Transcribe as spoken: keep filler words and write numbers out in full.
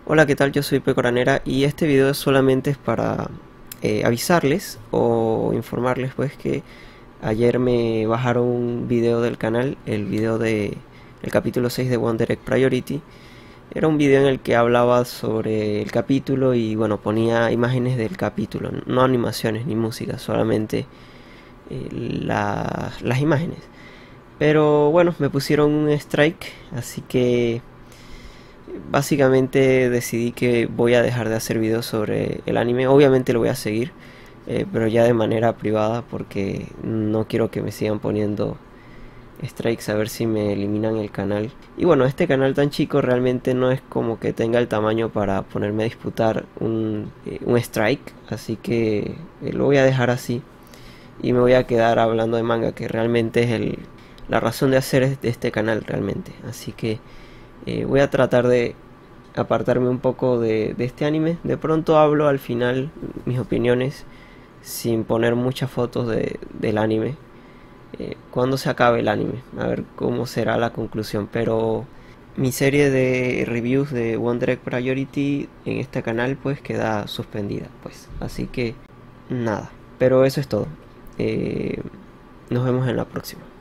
Hola, ¿qué tal? Yo soy Pecoranera y este video solamente es para eh, avisarles o informarles pues que ayer me bajaron un video del canal, el video de el capítulo seis de One Direct Priority. Era un video en el que hablaba sobre el capítulo y bueno, ponía imágenes del capítulo, no animaciones ni música, solamente eh, la- las imágenes. Pero bueno, me pusieron un strike, así que básicamente decidí que voy a dejar de hacer videos sobre el anime. Obviamente lo voy a seguir, eh, pero ya de manera privada porque no quiero que me sigan poniendo strikes a ver si me eliminan el canal. Y bueno, este canal tan chico realmente no es como que tenga el tamaño para ponerme a disputar un, eh, un strike, así que eh, lo voy a dejar así y me voy a quedar hablando de manga, que realmente es el, la razón de hacer de este canal realmente. Así que eh, voy a tratar de apartarme un poco de, de este anime. De pronto hablo al final mis opiniones sin poner muchas fotos de, del anime. Eh, cuando se acabe el anime, a ver cómo será la conclusión. Pero mi serie de reviews de One Direct Priority en este canal pues queda suspendida, pues. Así que nada. Pero eso es todo. Eh, nos vemos en la próxima.